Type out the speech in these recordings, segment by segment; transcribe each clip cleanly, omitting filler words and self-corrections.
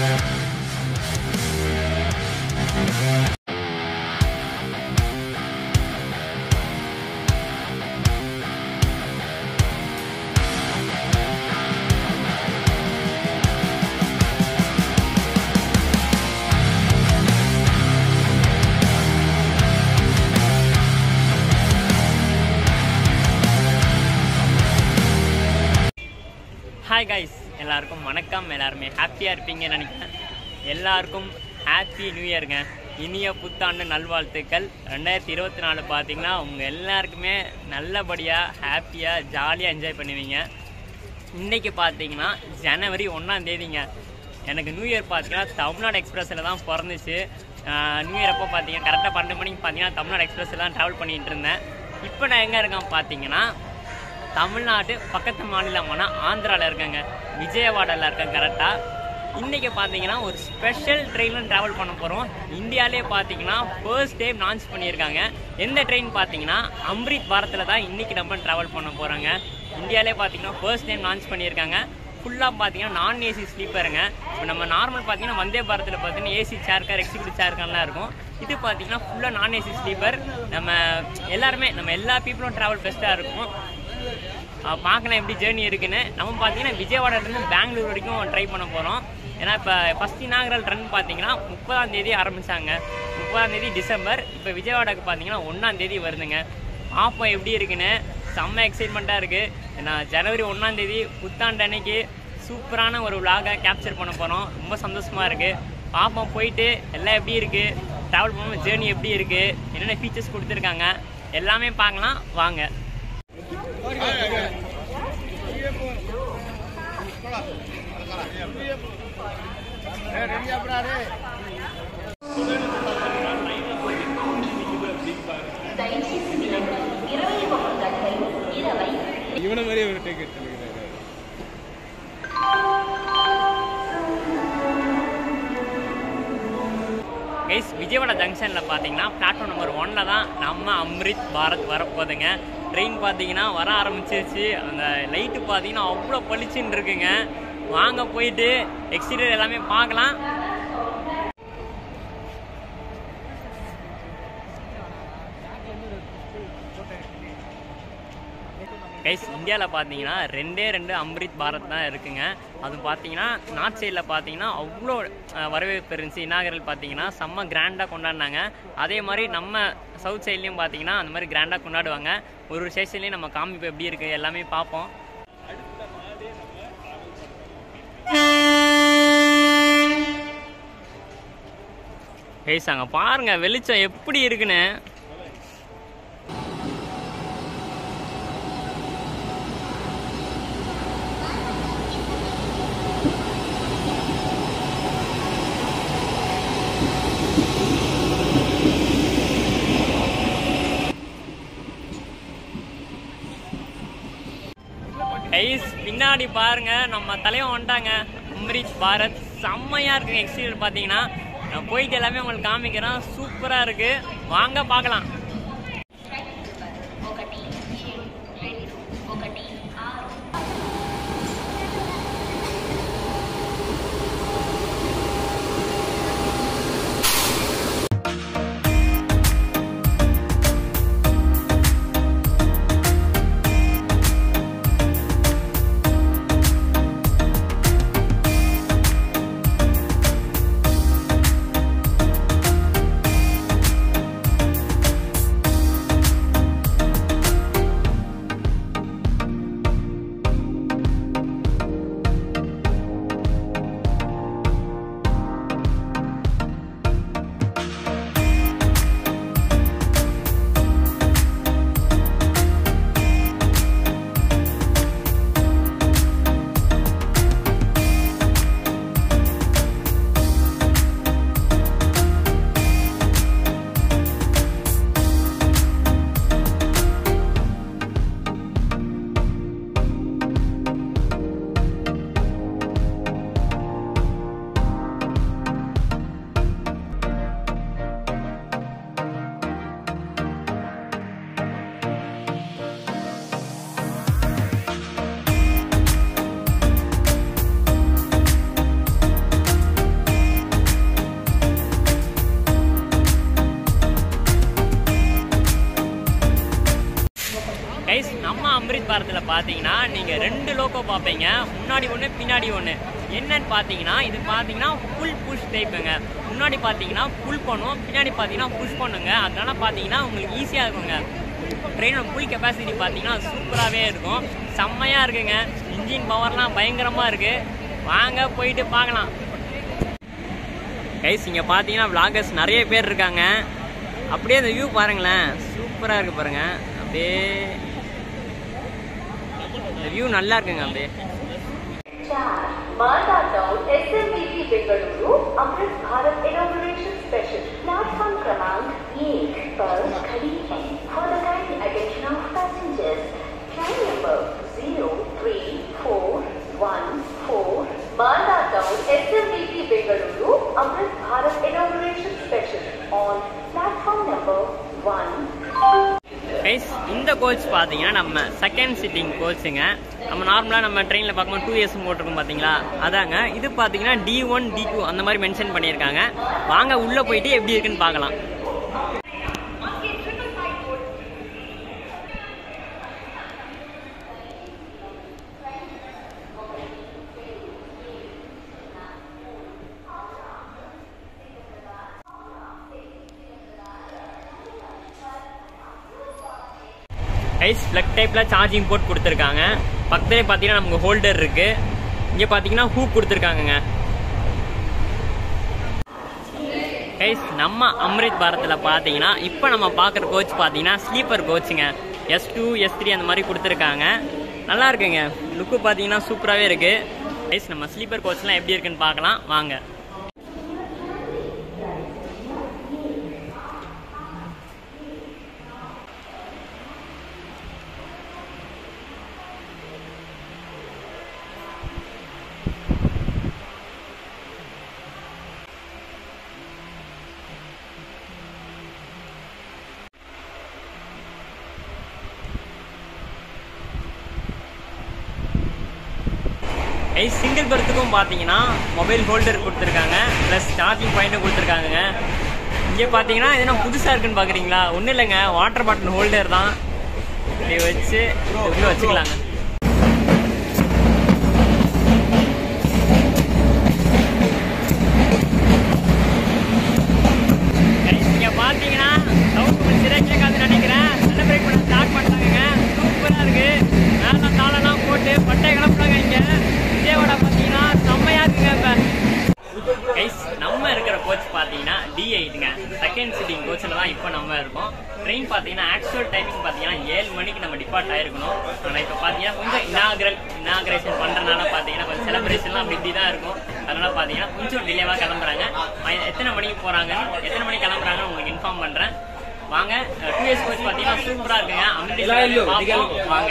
Hi guys, எல்லாருக்கும் வணக்கம். எல்லாருமே ஹாப்பியாக இருப்பீங்கன்னு நினைக்கிறேன். எல்லாருக்கும் ஹாப்பி நியூ இயருங்க. இனிய புத்தாண்டு நல்வாழ்த்துக்கள். 2024 பார்த்தீங்கன்னா உங்கள் எல்லாருக்குமே நல்லபடியாக ஹாப்பியாக ஜாலியாக என்ஜாய் பண்ணுவீங்க. இன்றைக்கி பார்த்தீங்கன்னா ஜனவரி 1ஆம் தேதிங்க. எனக்கு நியூ இயர் பார்த்தீங்கன்னா தமிழ்நாடு எக்ஸ்பிரஸில் தான் பிறந்துச்சு. நியூ இயர் அப்போ பார்த்தீங்கன்னா கரெக்டாக 12 மணிக்கு பார்த்தீங்கன்னா தமிழ்நாடு எக்ஸ்பிரஸில் தான் ட்ராவல் பண்ணிகிட்டு இருந்தேன். இப்போ நான் எங்கே இருக்கேன் பார்த்தீங்கன்னா தமிழ்நாடு பக்கத்து மாநிலமான ஆந்திராவில் இருக்கேங்க. விஜயவாடாவில் இருக்கேன் கரெக்டாக. இன்றைக்கி பார்த்தீங்கன்னா ஒரு ஸ்பெஷல் ட்ரெயினில் ட்ராவல் பண்ண போகிறோம். இந்தியாவிலே பார்த்தீங்கன்னா ஃபர்ஸ்ட் டைம் லான்ச் பண்ணியிருக்காங்க. எந்த ட்ரெயின் பார்த்தீங்கன்னா அம்ரித் பாரத்தில் தான் இன்றைக்கி நம்ம ட்ராவல் பண்ண போகிறோங்க. இந்தியாவிலே பார்த்தீங்கன்னா ஃபர்ஸ்ட் டைம் லான்ச் பண்ணியிருக்காங்க. ஃபுல்லாக பார்த்தீங்கன்னா நான் ஏசி ஸ்லீப்பருங்க. இப்போ நம்ம நார்மல் பார்த்தீங்கன்னா வந்தே பாரத்தில் பார்த்தீங்கன்னா AC chair car, executive chair கார்லாம் இருக்கும். இது பார்த்தீங்கன்னா ஃபுல்லாக நான் ஏசி ஸ்லீப்பர். நம்ம எல்லா பீப்புளும் ட்ராவல் பெஸ்ட்டாக இருக்கும். பார்க்கலாம் எப்படி ஜேர்னி இருக்குன்னு. நம்ம பார்த்தீங்கன்னா விஜயவாடாலேருந்து பெங்களூர் வரைக்கும் ட்ரை பண்ண போகிறோம். ஏன்னா இப்போ ஃபஸ்ட் இனாகரல் ரன் பார்த்தீங்கன்னா 30ஆம் தேதி ஆரம்பித்தாங்க. 30ஆம் தேதி டிசம்பர். இப்போ விஜயவாடாவுக்கு பார்த்தீங்கன்னா 1ஆம் தேதி வருதுங்க. பார்ப்போம் எப்படி இருக்குன்னு. செம்ம எக்ஸைட்மெண்ட்டாக இருக்குது. ஏன்னா ஜனவரி 1ஆம் தேதி புத்தாண்டு அன்னைக்கு சூப்பரான ஒரு விலாகை கேப்சர் பண்ண போகிறோம். ரொம்ப சந்தோஷமாக இருக்குது. பார்ப்போம் போயிட்டு எல்லாம் எப்படி இருக்குது, ட்ராவல் பண்ணும்போது ஜேர்னி எப்படி இருக்குது, என்னென்ன ஃபீச்சர்ஸ் கொடுத்துருக்காங்க எல்லாமே பார்க்கலாம் வாங்க. இவனை மாதிரி ஒரு டிக்கெட் கைஸ், விஜயவாடா ஜங்ஷனில் பார்த்தீங்கன்னா பிளாட்ஃபார்ம் நம்பர் 1 தான் நம்ம அம்ரித் பாரத் வரப்போகுதுங்க. ட்ரெயின் பார்த்தீங்கன்னா வர ஆரம்பிச்சிருச்சு. அந்த லைட்டு பார்த்தீங்கன்னா அவ்வளோ பளிச்சுன்னு இருக்குங்க. வாங்க போயிட்டு எக்ஸ்டீரியர் எல்லாமே பார்க்கலாம். கைஸ், இந்தியாவில் பார்த்தீங்கன்னா 2 அம்ரித் பாரத் தான் இருக்குங்க. அது பார்த்தீங்கன்னா நார்த் சைடில் பார்த்தீங்கன்னா அவ்வளோ வரவேற்பு இருந்துச்சு. இனாகரல் பார்த்தீங்கன்னா செம்ம கிராண்டாக கொண்டாடினாங்க. அதே மாதிரி நம்ம சவுத் சைட்லேயும் பார்த்தீங்கன்னா அந்த மாதிரி கிராண்டாக கொண்டாடுவாங்க. ஒரு ஸ்டேஷன்லேயும் நம்ம காமிப்போம் எப்படி இருக்குது எல்லாமே பார்ப்போம். கைஸ், அங்கே பாருங்கள் வெளிச்சம் எப்படி இருக்குன்னு. கைஸ், பின்னாடி பாருங்க நம்ம தலைவன் வந்துட்டாங்க. அம்ரித் பாரத் செம்மையா இருக்குங்க. எக்ஸ்டீரியர் பார்த்தீங்கன்னா நான் போயிட்டு எல்லாமே உங்களுக்கு காமிக்கிறேன். சூப்பராக இருக்கு. வாங்க பார்க்கலாம். படத்தில் பார்த்தீங்கன்னா நீங்கள் 2 லோகோ பார்ப்பீங்க, முன்னாடி ஒன்று பின்னாடி ஒன்று. என்னன்னு பார்த்தீங்கன்னா இது பார்த்தீங்கன்னா ஃபுல் புஷ் டைப்புங்க. முன்னாடி பார்த்தீங்கன்னா புல் பண்ணும், பின்னாடி பார்த்தீங்கன்னா புஷ் பண்ணுங்க. அதனால பார்த்தீங்கன்னா உங்களுக்கு ஈஸியாக இருக்குங்க. ட்ரெயினோட ஃபுல் கெப்பாசிட்டி பார்த்தீங்கன்னா சூப்பராகவே இருக்கும், செம்மையாக இருக்குங்க. இன்ஜின் பவர்லாம் பயங்கரமாக இருக்குது. வாங்க போயிட்டு பார்க்கலாம். கைஸ் இங்கே பார்த்தீங்கன்னா vloggers நிறைய பேர் இருக்காங்க. அப்படியே அந்த வியூ பாருங்களேன், சூப்பராக இருக்குது பாருங்கள். அப்படியே இந்த வியூ நல்லா இருக்குங்க. அப்படியே Malda town SMBT Bengaluru Amrit Bharat inauguration special platform क्रमांक 1 पर खड़ी है. For the kind attention of passengers, train number 03414 Malda town SMBT Bengaluru Amrit Bharat inauguration special on platform number 1. Guys இந்த கோச் பார்த்தீங்கன்னா நம்ம செகண்ட் சிட்டிங் கோச்சுங்க. நம்ம நார்மலாக நம்ம ட்ரெயினில் பார்க்கும்போது 2 இயர்ஸ் போட்டிருக்கோம் பார்த்தீங்களா, அதாங்க. இது பார்த்தீங்கன்னா D1 D2 அந்த மாதிரி மென்ஷன் பண்ணியிருக்காங்க. வாங்க உள்ளே போயிட்டு எப்படி இருக்குன்னு பார்க்கலாம். கைஸ் பிளக் டைப்பில் சார்ஜிங் போர்ட் கொடுத்துருக்காங்க. பக்கத்துலேயே பார்த்தீங்கன்னா நமக்கு ஹோல்டர் இருக்குது. இங்கே பார்த்தீங்கன்னா ஹூக் கொடுத்துருக்காங்கங்க. கைஸ் நம்ம அம்ரித் பாரத்தில் பார்த்தீங்கன்னா இப்போ நம்ம பார்க்குற கோச் பார்த்தீங்கன்னா ஸ்லீப்பர் கோச்சுங்க. S2 S3 அந்த மாதிரி கொடுத்துருக்காங்க. நல்லா இருக்குங்க, லுக்கு பார்த்தீங்கன்னா சூப்பராகவே இருக்குது. கைஸ் நம்ம ஸ்லீப்பர் கோச்லாம் எப்படி இருக்குன்னு பார்க்கலாம் வாங்க. சிங்கிள் பெர்த்துக்கும் பார்த்தீங்கன்னா மொபைல் ஹோல்டர் கொடுத்துருக்காங்க, ப்ளஸ் சார்ஜிங் பாயிண்ட்டும் கொடுத்துருக்காங்க. இங்கே பார்த்தீங்கன்னா எதுனா புதுசாக இருக்குன்னு பார்க்குறீங்களா, ஒன்றும் இல்லைங்க, வாட்டர் பாட்டில் ஹோல்டர் தான். இப்படி வச்சு உள்ளே வச்சுக்கலாங்க. இங்கே பார்த்தீங்கன்னா சவுண்ட் சிறை கேட்காதுன்னு நினைக்கிறேன். செலிப்ரேட் பண்ண ஸ்டார்ட் பண்ணிட்டாங்க. சூப்பராக இருக்குது. மேலே தாளெல்லாம் போட்டு பட்டை கிளப்புறாங்க. இங்கே விஜயவாடா பார்த்தீங்கன்னா செம்மையாக இருக்குங்க. இப்போ கைஸ் நம்ம இருக்கிற கோச் பார்த்தீங்கன்னா D8ங்க. செகண்ட் சிட்டிங் கோச்சில் தான் இப்போ நம்ம இருக்கோம். ட்ரெயின் பார்த்தீங்கன்னா ஆக்சுவல் டைமிங் பார்த்தீங்கன்னா 7 மணிக்கு நம்ம டிபார்ட் ஆகிருக்கணும். ஆனால் இப்போ பார்த்தீங்கன்னா கொஞ்சம் இனாகிரேஷன் பண்ணுறதுனால பார்த்தீங்கன்னா கொஞ்சம் செலிப்ரேஷன்லாம் அப்படி தான் இருக்கும். அதனால் பார்த்தீங்கன்னா கொஞ்சம் டிலேவாக கிளம்புறாங்க. எத்தனை மணிக்கு போகிறாங்க, எத்தனை மணிக்கு கிளம்புறாங்கன்னு உங்களுக்கு இன்ஃபார்ம் பண்ணுறேன். வாங்க. 2 இயர்ஸ் கோச் பார்த்தீங்கன்னா சூப்பராக இருக்குங்க. அமெரிக்கா வாங்க.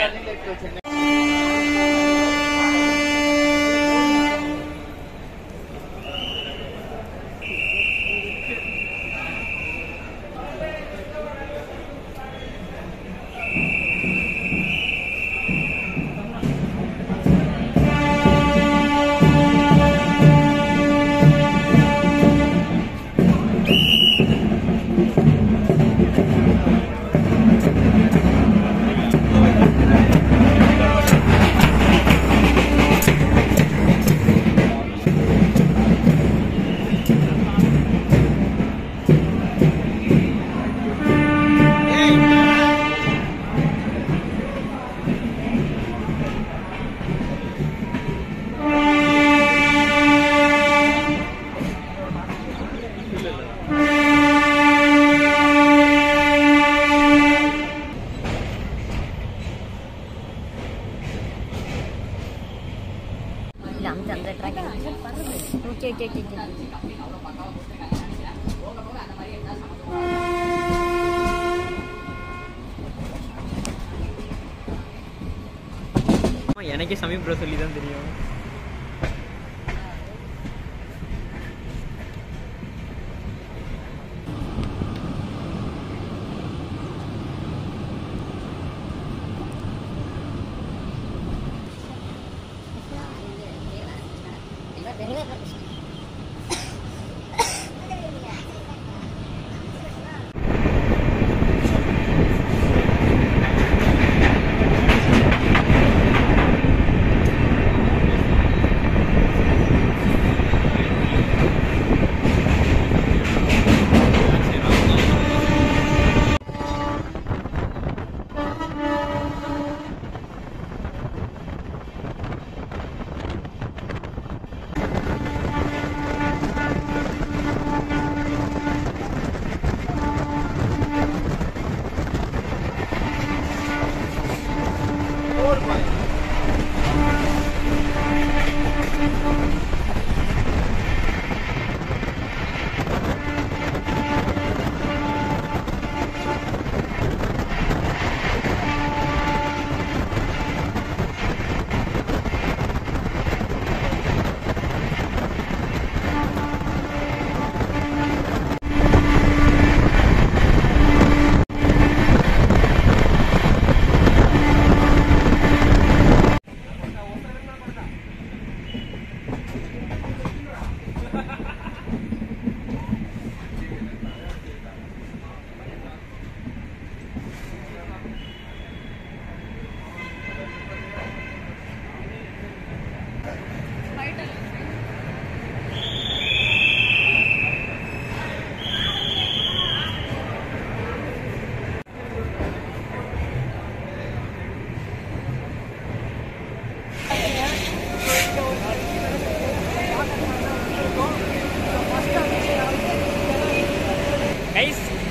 எனக்கே சமீப் ப்ரோ சொல்லி தான் தெரியும்.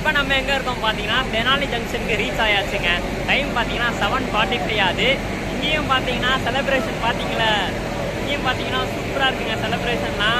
இப்போ நம்ம எங்கே இருக்கோம் பார்த்தீங்கன்னா தெனாலி ஜங்ஷனுக்கு ரீச் ஆயாச்சுங்க. டைம் பார்த்தீங்கன்னா 7:45 ஆகுது. இங்கேயும் பார்த்தீங்கன்னா செலிப்ரேஷன் பார்த்தீங்களா, இங்கேயும் பார்த்தீங்கன்னா சூப்பராக இருக்குங்க செலிப்ரேஷன்லாம்.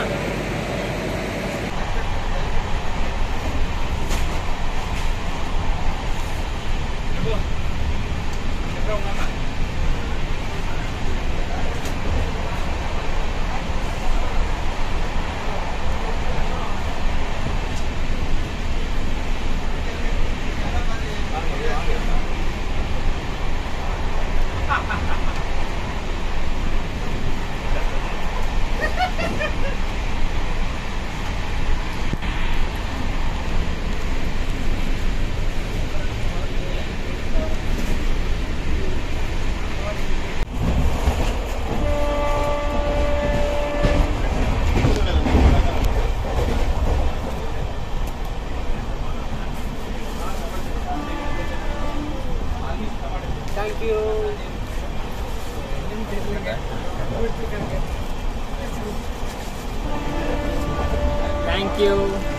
Thank you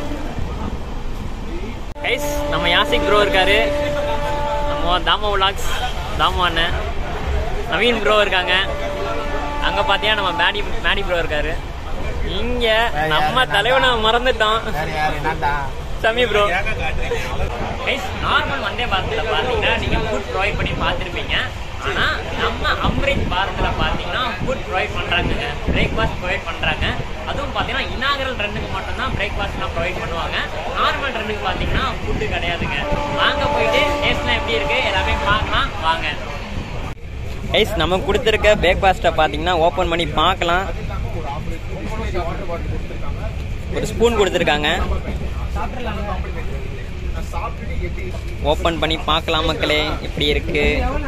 guys. நம்ம யாசிக் ப்ரோ இருக்காரு, நம்ம தாமா விலாக்ஸ் தாமா அண்ணன், நவீன் ப்ரோ இருக்காங்க. அங்கே பார்த்தீங்கன்னா நம்ம மேடி ப்ரோ இருக்காரு. இங்கே நம்ம தலைவனை மறந்துட்டோம், Sami bro. Guys, normal Vande பாரத்தில் பார்த்தீங்கன்னா நீங்கள் ஃபுட் ப்ரொவைட் பண்ணி பார்த்துருப்பீங்க. ஆனால் நம்ம அம்ரித் பாரத்தில் பார்த்தீங்கன்னா ஃபுட் ப்ரொவைட் பண்ணுறாங்க, பிரேக்ஃபாஸ்ட் ப்ரொவைட் பண்ணுறாங்க. அதுவும் பார்த்தீங்கன்னா இனாகரல் ரன்னுக்கு மட்டும்தான் பிரேக்ஃபாஸ்ட்லாம் ப்ரொவைட் பண்ணுவாங்க. நார்மல் ரன்னுக்கு பார்த்தீங்கன்னா ஃபுட்டு கிடையாதுங்க. வாங்க போயிட்டு டேஸ்ட்லாம் எப்படி இருக்குது எல்லாமே பார்க்கலாம் வாங்க. கைஸ், நம்ம கொடுத்துருக்க பிரேக்ஃபாஸ்ட்டை பார்த்தீங்கன்னா ஓப்பன் பண்ணி பார்க்கலாம். ஒரு ஸ்பூன் கொடுத்துருக்காங்க, ஓப்பன் பண்ணி பார்க்கலாம் மக்களே எப்படி இருக்கு.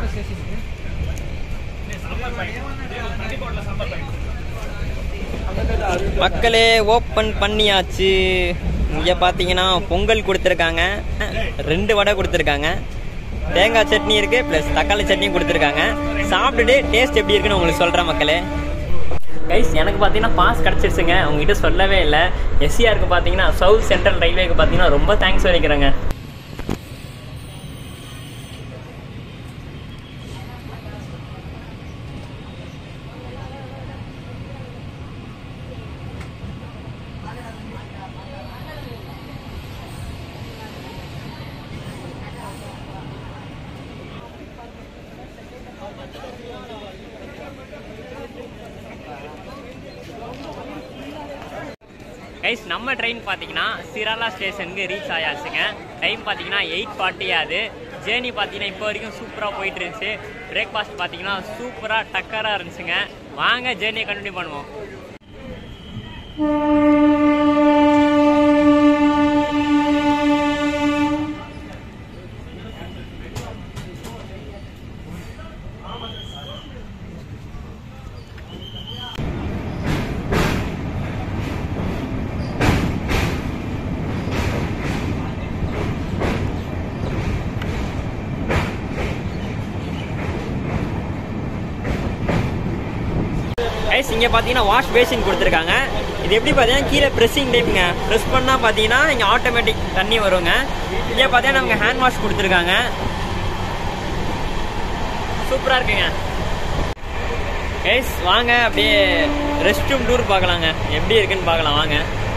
மக்களே ஓப்பன் பண்ணியாச்சு. இங்கே பார்த்தீங்கன்னா பொங்கல் கொடுத்துருக்காங்க, 2 வடை கொடுத்துருக்காங்க, தேங்காய் சட்னி இருக்குது ப்ளஸ் தக்காளி சட்னியும் கொடுத்துருக்காங்க. சாப்பிட்டுட்டு டேஸ்ட் எப்படி இருக்குன்னு உங்களுக்கு சொல்கிறேன் மக்களே. கைஸ், எனக்கு பார்த்தீங்கன்னா பாஸ் கிடச்சிருச்சுங்க, உங்ககிட்ட சொல்லவே இல்லை. எஸ்சிஆருக்கு பார்த்தீங்கன்னா சவுத் சென்ட்ரல் ரயில்வேக்கு பார்த்தீங்கன்னா ரொம்ப தேங்க்ஸ் சொல்லிக்கிறேங்க. கைஸ், நம்ம ட்ரெயின் பார்த்தீங்கன்னா சிராலா ஸ்டேஷனுக்கு ரீச் ஆயாச்சுங்க. டைம் பார்த்தீங்கன்னா 8:40 ஆகுது. ஜேர்னி பார்த்தீங்கன்னா இப்போ வரைக்கும் சூப்பராக போயிட்டு இருந்துச்சு. பிரேக்ஃபாஸ்ட் பார்த்தீங்கன்னா சூப்பராக டக்கராக இருந்துச்சுங்க. வாங்க ஜேர்னியை கண்டினியூ பண்ணுவோம். கைஸ், இங்கே பார்த்தீங்கன்னா வாஷ் பேசின் கொடுத்துருக்காங்க. இது எப்படி பார்த்தீங்கன்னா கீழே ப்ரெஸ்ஸிங் டைப்புங்க. ப்ரெஸ் பண்ணால் பார்த்தீங்கன்னா இங்கே ஆட்டோமேட்டிக் தண்ணி வருங்க. இங்கே பார்த்தீங்கன்னா நமக்கு ஹேண்ட் வாஷ் கொடுத்துருக்காங்க. சூப்பராக இருக்குங்க. கைஸ், வாங்க அப்படியே ரெஸ்ட் ரூம் டூர் பார்க்கலாங்க, எப்படி இருக்குன்னு பார்க்கலாம் வாங்க.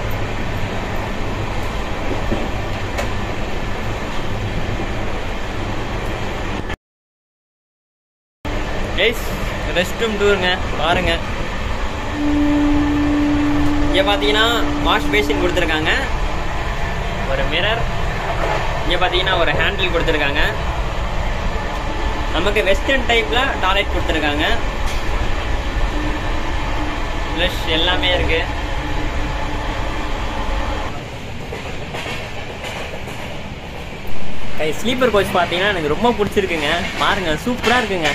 கைஸ், ரெஸ்ட் ரூம் டூருங்க பாருங்க. இங்கே பார்த்தீங்கன்னா வாஷ் பேசின் கொடுத்துருக்காங்க, ஒரு மிரர், இங்கே பார்த்தீங்கன்னா ஒரு ஹேண்டில் கொடுத்துருக்காங்க. நமக்கு வெஸ்டர்ன் டைப்பில் டாய்லெட் கொடுத்துருக்காங்க, ஃப்ளஷ் எல்லாமே இருக்கு. ஸ்லீப்பர் கோச் பார்த்தீங்கன்னா எனக்கு ரொம்ப பிடிச்சிருக்குங்க, பாருங்க சூப்பராக இருக்குங்க.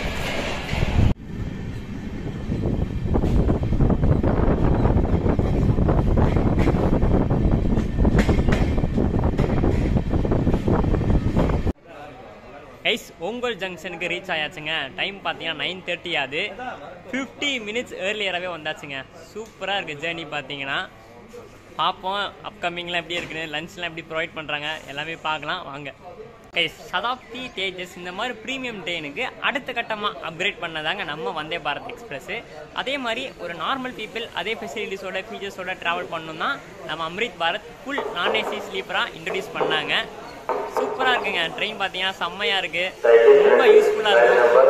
கைஸ், ஒங்கோல் ஜங்ஷனுக்கு ரீச் ஆயாச்சுங்க. டைம் பார்த்தீங்கன்னா 9:30 ஆகுது. 50 மினிட்ஸ் ஏர்லியராகவே வந்தாச்சுங்க. சூப்பராக இருக்குது ஜேர்னி பார்த்தீங்கன்னா. பார்ப்போம் அப்கமிங்லாம் எப்படி இருக்குன்னு, லஞ்ச்லாம் எப்படி ப்ரொவைட் பண்ணுறாங்க எல்லாமே பார்க்கலாம் வாங்க. சதாப்தி தேஜஸ் இந்த மாதிரி ப்ரீமியம் ட்ரெயினுக்கு அடுத்த கட்டமாக அப்கிரேட் பண்ணதாங்க நம்ம வந்தே பாரத் எக்ஸ்பிரஸ்ஸு. அதே மாதிரி ஒரு நார்மல் பீப்புள் அதே ஃபெசிலிட்டிஸோட ஃபீச்சர்ஸோட ட்ராவல் பண்ணணும்னா நம்ம Amrit Bharat full non AC ஸ்லீப்பராக இன்ட்ரடியூஸ் பண்ணாங்க. சூப்பராக இருக்குங்க ட்ரெயின், பார்த்தீங்கன்னா செம்மையாக இருக்குது, ரொம்ப யூஸ்ஃபுல்லாக இருக்குது.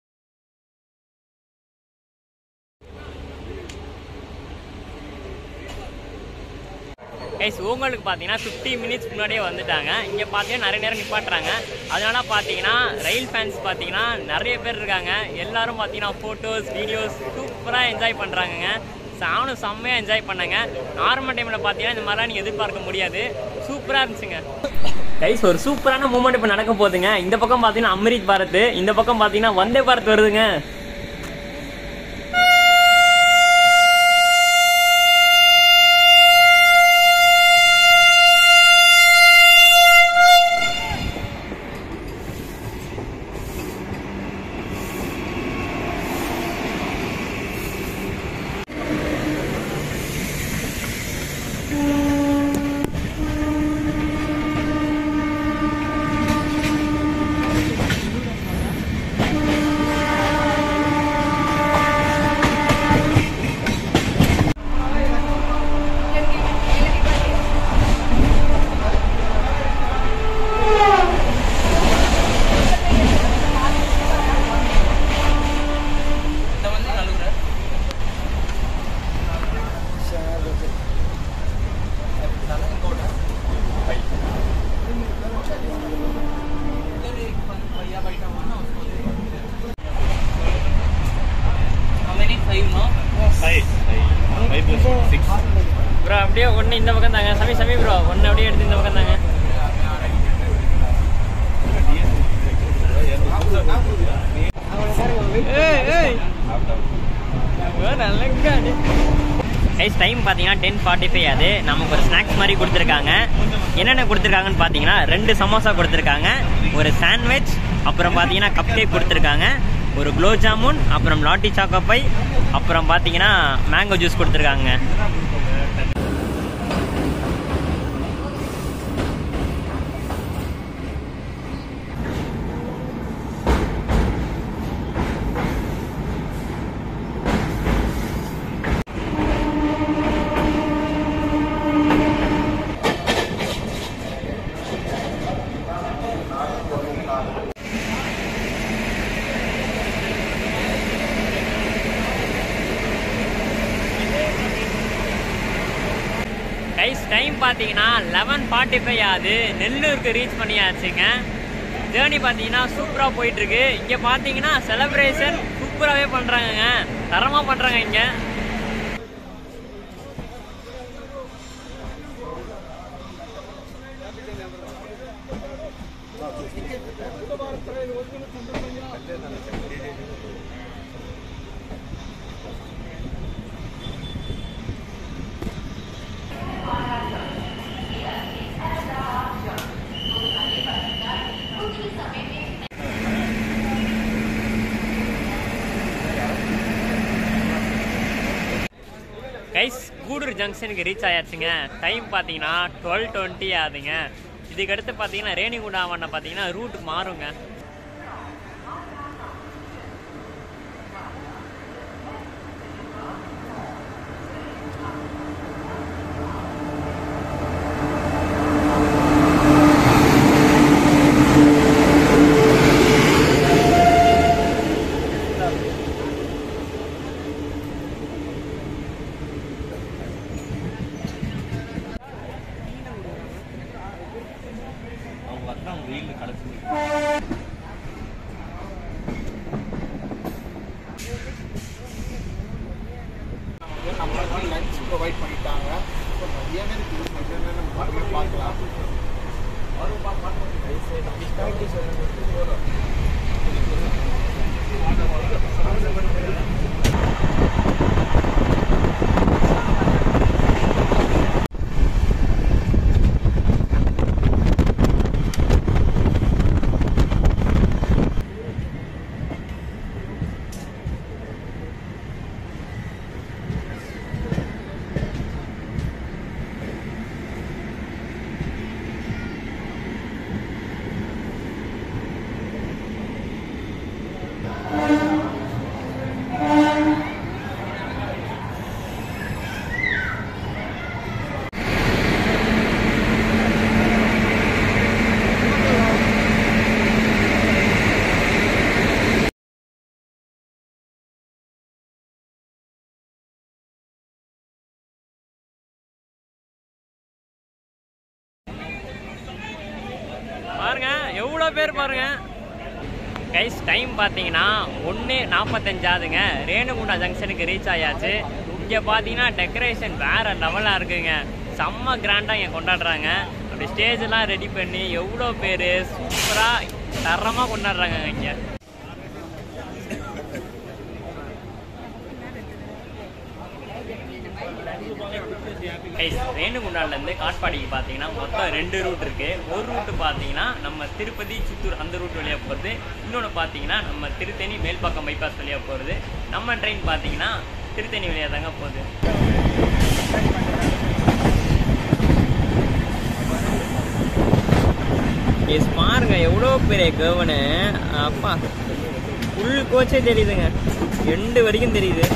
உங்களுக்கு பார்த்தீங்கன்னா 50 மினிட்ஸ் முன்னாடியே வந்துட்டாங்க. இங்கே பார்த்தீங்கன்னா நிறைய நேரம் நிப்பாட்டுறாங்க. அதனால பார்த்தீங்கன்னா ரயில் ஃபேன்ஸ் பார்த்தீங்கன்னா நிறைய பேர் இருக்காங்க. எல்லாரும் பார்த்தீங்கன்னா ஃபோட்டோஸ் வீடியோஸ் சூப்பராக என்ஜாய் பண்ணுறாங்கங்க. நானும் செம்மையாக என்ஜாய் பண்ணேங்க. நார்மல் டைமில் பார்த்தீங்கன்னா இந்த மாதிரிலாம் நீங்கள் எதிர்பார்க்க முடியாது, சூப்பராக இருந்துச்சுங்க. ஒரு சூப்பரான மூமெண்ட் இப்போ நடக்க போகுதுங்க. இந்த பக்கம் பார்த்தீங்கன்னா அம்ரித் பாரத், இந்த பக்கம் பார்த்தீங்கன்னா வந்தே பாரத் வருதுங்க. ப்ரோ அப்படியே ஒன்று இந்த பக்கம் தாங்க. சமி ப்ரோ ஒன்று அப்படியே எடுத்து இந்த பக்கம் தாங்க. டைம் பார்த்தீங்கன்னா 10:45 ஆகுது. நமக்கு ஒரு ஸ்நாக்ஸ் மாதிரி கொடுத்துருக்காங்க. என்னென்ன கொடுத்துருக்காங்கன்னு பார்த்தீங்கன்னா 2 சமோசா கொடுத்துருக்காங்க, ஒரு சாண்ட்விச், அப்புறம் பார்த்தீங்கன்னா கப் கேக் கொடுத்துருக்காங்க, ஒரு குலோப் ஜாமுன், அப்புறம் லாட்டி சாக்கோப்பை, அப்புறம் பார்த்தீங்கன்னா மேங்கோ ஜூஸ் கொடுத்துருக்காங்க. டைம் பார்த்தீங்கன்னா 11:45 ஆகுது. நெல்லூருக்கு ரீச் பண்ணியாச்சுங்க. ஜேர்னி பார்த்தீங்கன்னா சூப்பராக போயிட்டுருக்கு. இங்கே பார்த்தீங்கன்னா செலிப்ரேஷன் சூப்பராகவே பண்ணுறாங்கங்க, தரமாக பண்ணுறாங்க இங்கே. கூடூர் ஜங்ஷனுக்கு ரீச் ஆயாச்சுங்க. டைம் பார்த்தீங்கன்னா 12:20 ஆகுதுங்க. இதுக்கடுத்து பார்த்தீங்கன்னா ரேணிகுண்டாவண்ண பார்த்தீங்கன்னா ரூட் மாறுங்க. லஞ்ச் ப்ரொவைட் பண்ணிட்டாங்க. ஸோ மதியானம் நம்ம பார்க்கலாம். எவ்வளோ பேர் பாருங்க கைஸ். டைம் பார்த்தீங்கன்னா 1:45 ஆகுதுங்க. ரேணுகுண்டா ஜங்ஷனுக்கு ரீச் ஆயாச்சு. இங்கே பார்த்தீங்கன்னா டெக்கரேஷன் வேறு லெவலாக இருக்குங்க. செம்ம கிராண்டாக இங்கே கொண்டாடுறாங்க. அப்படி ஸ்டேஜெல்லாம் ரெடி பண்ணி எவ்வளோ பேர் சூப்பராக தரமாக கொண்டாடுறாங்க இங்கே. ரேணுகுண்டாலேருந்து காட்பாடிக்கு பார்த்தீங்கன்னா மொத்தம் 2 ரூட் இருக்குது. ஒரு ரூட்டு பார்த்தீங்கன்னா நம்ம திருப்பதி சித்தூர் அந்த ரூட் வழியாக போகிறது. இன்னொன்று பார்த்தீங்கன்னா நம்ம திருத்தணி மேல்பாக்கம் பைபாஸ் வழியாக போகிறது. நம்ம ட்ரெயின் பார்த்தீங்கன்னா திருத்தணி வழியாக தாங்க போகுது. பாருங்க எவ்வளோ பெரிய கவனு அப்பா. ஃபுல் கோச்சே தெரியுதுங்க, 2 வரைக்கும் தெரியுது.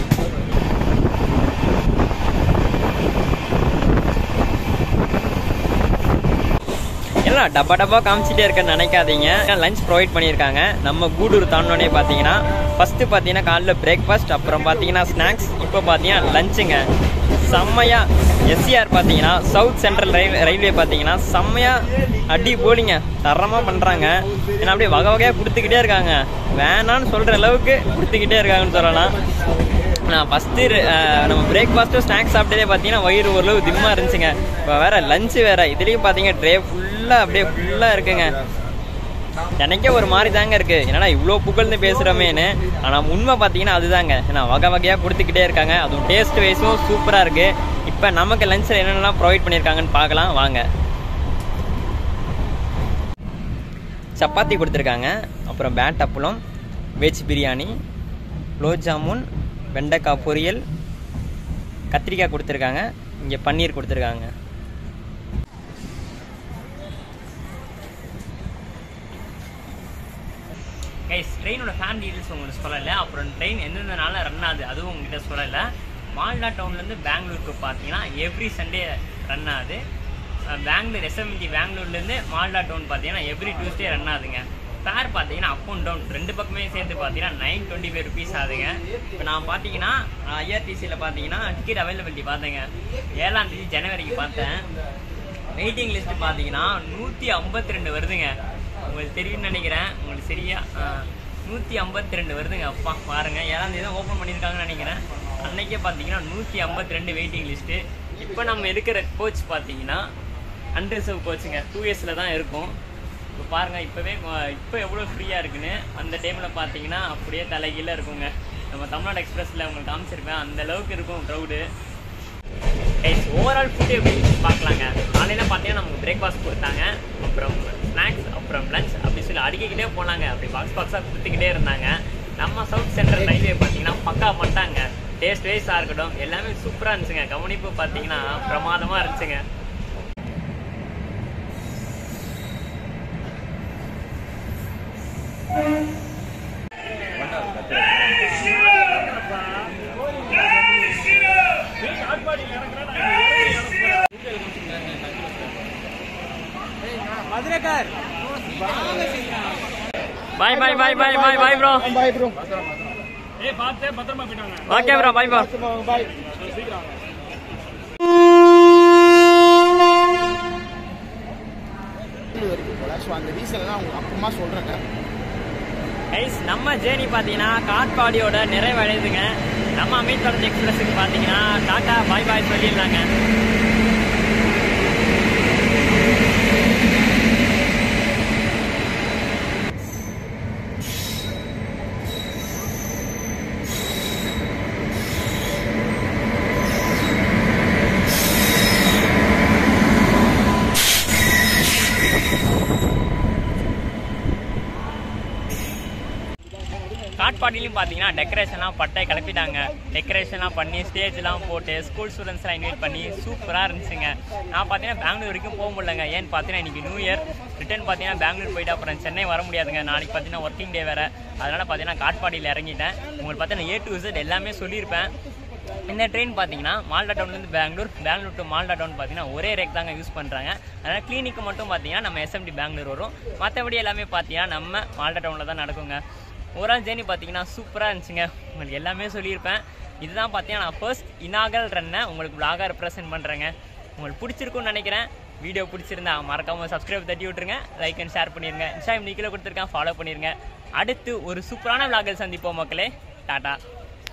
எல்லாம் டப்பா டப்பா காமிச்சிட்டே இருக்கேன்னு நினைக்காதீங்க. லஞ்ச் ப்ரொவைட் பண்ணியிருக்காங்க. நம்ம கூடூர் தாண்டோடனே பார்த்தீங்கன்னா ஃபஸ்ட்டு பார்த்தீங்கன்னா காலைல பிரேக்ஃபாஸ்ட், அப்புறம் பார்த்தீங்கன்னா ஸ்நாக்ஸ், இப்போ பார்த்தீங்கன்னா லஞ்சுங்க. செம்மையாக எஸ்சிஆர் பார்த்தீங்கன்னா சவுத் சென்ட்ரல் ரயில்வே பார்த்தீங்கன்னா செம்மையாக அடி போலிங்க தரமாக பண்ணுறாங்க. ஏன்னா அப்படியே வகை வகையாக கொடுத்துக்கிட்டே இருக்காங்க. வேணான்னு சொல்கிற அளவுக்கு கொடுத்துக்கிட்டே இருக்காங்கன்னு சொல்லலாம். நான் ஃபஸ்ட்டு நம்ம பிரேக்ஃபாஸ்ட்டும் ஸ்நாக்ஸ் சாப்பிட்டதே பார்த்தீங்கன்னா வயிறு ஓரளவு திம்மாக இருந்துச்சுங்க. இப்போ வேறு லஞ்சு வேறு. இதுலேயும் பார்த்தீங்கன்னா ட்ரே ஃபுல்லாக அப்படியே ஃபுல்லாக இருக்குங்க. எனக்கே ஒரு மாதிரி தாங்க இருக்குது, என்னன்னா இவ்வளோ புகழ்ந்து பேசுகிறோமேனு. ஆனால் உண்மை பார்த்தீங்கன்னா அதுதாங்க. ஏன்னா வகை வகையாக கொடுத்துக்கிட்டே இருக்காங்க. அதுவும் டேஸ்ட் வைஸும் சூப்பராக இருக்குது. இப்போ நமக்கு லஞ்சில் என்னென்னலாம் ப்ரொவைட் பண்ணியிருக்காங்கன்னு பார்க்கலாம் வாங்க. சப்பாத்தி கொடுத்துருக்காங்க, அப்புறம் பேட் அப்பளம், வெஜ் பிரியாணி, குலோப் ஜாமுன், வெண்டைக்காய் பொரியல், கத்திரிக்காய் கொடுத்துருக்காங்க, இங்கே பன்னீர் கொடுத்துருக்காங்க. கைஸ் ட்ரெயினோட ஃபேன் டீட்டெயில்ஸ் உங்களுக்கு சொல்லலை. அப்புறம் ட்ரெயின் எந்தெந்த நாளில் ரன் ஆகுது அதுவும் உங்ககிட்ட சொல்லலை. மால்டா டவுன்லேருந்து பெங்களூருக்கு பார்த்தீங்கன்னா எவ்ரி சண்டே ரன் ஆகுது. பெங்களூர் எஸ்எம்டி பெங்களூர்லேருந்து மால்டா டவுன் பார்த்தீங்கன்னா எவ்ரி டியூஸ்டே ரன் ஆகுதுங்க. ஃபேர் பார்த்தீங்கன்னா அப் அண்ட் டவுன் 2 பக்கமே சேர்த்து பார்த்தீங்கன்னா 925 rupees ஆகுதுங்க. இப்போ நான் பார்த்தீங்கன்னா ஐஆர்டிசியில் பார்த்தீங்கன்னா டிக்கெட் அவைலபிலிட்டி பார்த்தேங்க. 7ஆம் தேதி ஜனவரிக்கு பார்த்தேன். வெயிட்டிங் லிஸ்ட்டு பார்த்தீங்கன்னா 152 வருதுங்க. உங்களுக்கு தெரியும்னு நினைக்கிறேன். உங்களுக்கு சரியா 152 வருதுங்க. அப்பா பாருங்க, 7ஆம் தேதி தான் ஓப்பன் பண்ணியிருக்காங்கன்னு நினைக்கிறேன். அன்னைக்கே பார்த்தீங்கன்னா 152 வெயிட்டிங் லிஸ்ட்டு. இப்போ நம்ம எடுக்கிற கோச் பார்த்தீங்கன்னா அன்ரிசர்வ் கோச்சுங்க. 2 yearsல தான் இருக்கும். இப்போ பாருங்கள் இப்போ எவ்வளோ ஃப்ரீயாக இருக்குன்னு. அந்த டைமில் பார்த்தீங்கன்னா அப்படியே தலைகீழ இருக்குங்க. நம்ம தமிழ்நாடு எக்ஸ்பிரஸில் உங்களுக்கு காமிச்சிருப்பேன், அந்த அளவுக்கு இருக்கும் க்ரௌடு. ஓவரால் ஃபுட்டு எப்படி பார்க்கலாங்க. காலையில் பார்த்தீங்கன்னா நமக்கு பிரேக்ஃபாஸ்ட் கொடுத்தாங்க, அப்புறம் ஸ்நாக்ஸ், அப்புறம் லஞ்ச், அப்படி சொல்லி அடிக்கிக்கிட்டே போனாங்க. அப்படி பாக்ஸாக கொடுத்துக்கிட்டே இருந்தாங்க. நம்ம சவுத் சென்ட்ரல் ரயில்வே பார்த்தீங்கன்னா பக்கா பண்ணிட்டாங்க. டேஸ்ட் வைஸாக இருக்கட்டும் எல்லாமே சூப்பராக இருந்துச்சுங்க. கவனிப்பு பார்த்தீங்கன்னா பிரமாதமாக இருந்துச்சுங்க. Bye bye bye bye bye bye bro. Bye bro. ஏய் பாத்து பத்திரமா போய்டாங்க. Okay bro, bye bro. Bye. சீக்கிரம். அந்த ரீசன்லாம் உங்களுக்கு அப்புறமா சொல்றேங்க. கைஸ் நம்ம ஜேர்னி பார்த்தீங்கன்னா காட்பாடியோட நிறைவடையுதுங்க. நம்ம அமித் தொடர்ச்சி எக்ஸ்பிரஸுக்கு பார்த்தீங்கன்னா டாட்டா பாய் பாய் சொல்லிடலாங்க. காட்பாடிலையும் பார்த்தீங்கன்னா டெக்கரேஷன்லாம் பட்டை கிளப்பிட்டாங்க. டெக்கரேஷன்லாம் பண்ணி ஸ்டேஜ்லாம் போட்டு ஸ்கூல் ஸ்டூடெண்ட்ஸ்லாம் இன்வைட் பண்ணி சூப்பராக இருந்துச்சுங்க. நான் பார்த்தீங்கன்னா பெங்களூர் வரைக்கும் போக முடியலங்க. ஏன்னு பார்த்தீங்கன்னா இன்றைக்கி நியூ இயர். ரிட்டர்ன் பார்த்தீங்கன்னா பெங்களூர் போயிட்டு அப்புறம் சென்னை வர முடியாதுங்க. நாளைக்கு பார்த்தீங்கன்னா ஒர்க்கிங் டே வேறு. அதனால் பார்த்தீங்கன்னா காட்பாடியில் இறங்கிட்டேன். உங்களுக்கு பார்த்தீங்கன்னா A to Z எல்லாமே சொல்லியிருப்பேன். இந்த ட்ரெயின் பார்த்தீங்கன்னா மால்டா டவுன்லேருந்து பெங்களூர் டு மால்டா டவுன் பார்த்தீங்கன்னா ஒரே ரேக் தாங்க யூஸ் பண்ணுறாங்க. அதனால் கிளினிக்கு மட்டும் பார்த்தீங்கன்னா நம்ம SMT பெங்களூர் வரும். மற்றபடி எல்லாமே பார்த்தீங்கன்னா நம்ம மால்டா டவுனில் தான் நடக்குங்க. ஓவரால் ஜேர்னி பார்த்தீங்கன்னா சூப்பராக இருந்துச்சுங்க. உங்களுக்கு எல்லாமே சொல்லியிருப்பேன். இதுதான் பார்த்தீங்கன்னா நான் ஃபர்ஸ்ட் இனாகல் ரன்னை உங்களுக்கு vlog-ஆ ரெப்ரசென்ட் பண்ணுறேங்க. உங்களுக்கு பிடிச்சிருக்குன்னு நினைக்கிறேன். வீடியோ பிடிச்சிருந்தா மறக்காமல் சப்ஸ்கிரைப் தட்டி விட்டுருங்க, லைக் அண்ட் ஷேர் பண்ணிடுங்க. இன்ஸ்டாகிராம் நீக்கில் கொடுத்துருக்கேன், ஃபாலோ பண்ணிடுங்க. அடுத்து ஒரு சூப்பரான விளாகல் சந்திப்போம் மக்களே. டாட்டா.